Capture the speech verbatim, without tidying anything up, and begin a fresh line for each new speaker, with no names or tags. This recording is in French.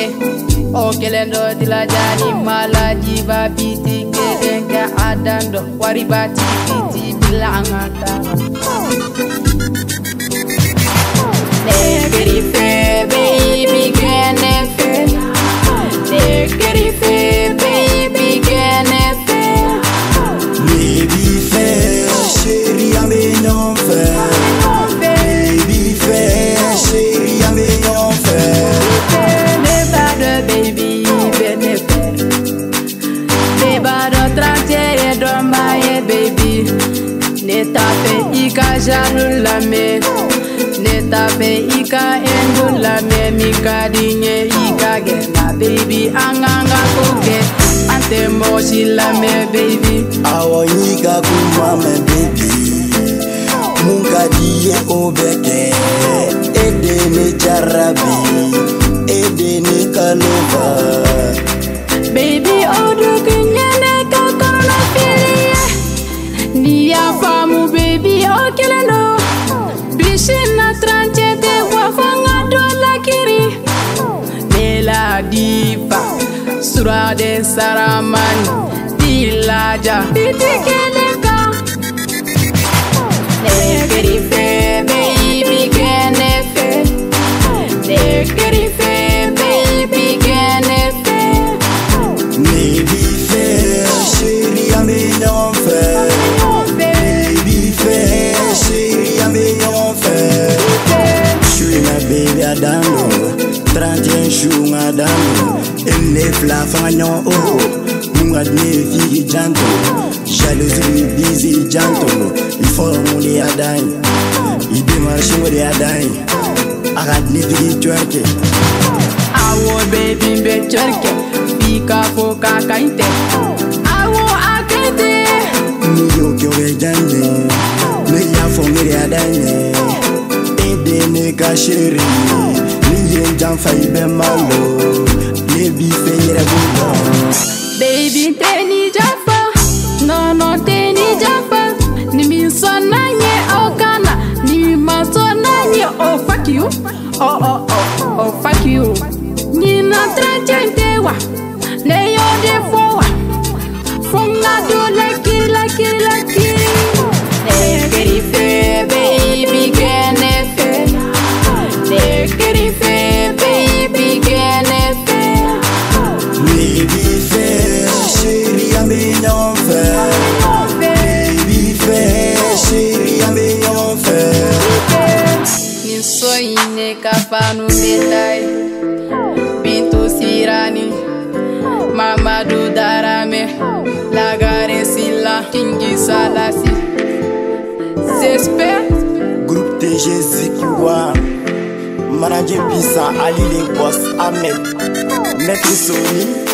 me. O kelendo dilajani malaji babiti kedenga adando waribati piti bilangata. Negerife baby genefe. Negerife baby genefe.
Baby fait chérie à mes enfants. Baby fait chérie à mes enfants.
Baby, benefit. Beba do trate e do maye baby. Ne tape ika janu lame. Ne tape ika endu lame. Mika dinye ika gena baby. Anganga kuke ante moshi lame baby.
Awo nika kumame baby. Munga diye obeke. Ede ne jarabi. Ede ne kalova.
Baby, odu kinyane kakona filie. Ni ya famu baby, okelendo. Bishina tranchete wafanga dola kiri. Nela diva, surade saraman. Dilaja, ditikeleka. Negerife, baby, genefe. Negerife.
Chérie à mes enfants. Baby fait chérie à mes enfants. J'suis ma baby à dano. trente et un jours à dano. Elle est la fagnon oh. Munga de fille janto. Jalousie busy janto. Il faut mouler à dain. Il démarche mouler à dain. Arrête les filles twerke.
Awo baby be twerke. Fika foka kainte. Awo akaite.
Niyo kyoge jande. Ne ya fongere adane. Ede ne ka chérie. Niye janfa ibe malo. Ne bi feyere buba.
Baby teni jafa. No no teni jafa. Ni mi sonanye okana. Ni mi masonanye. Oh fuck you. Oh oh oh. Oh fuck you. Ni na tranchente wa. Ne yo de fowa. Fonga do la kiri la kiri la kiri. Negerife baby genefe. Negerife baby genefe.
Baby fait chérie à mes enfants. Baby fait chérie à mes enfants.
Ni soine kapanu medai. Bintu sirani. Mamadou Darame, Lagare Silla, Kingi Salasi. J'espère.
Groupe T G Zikiwa. Manager Pisa, Ali Linkos, Ahmed, Maître Sony.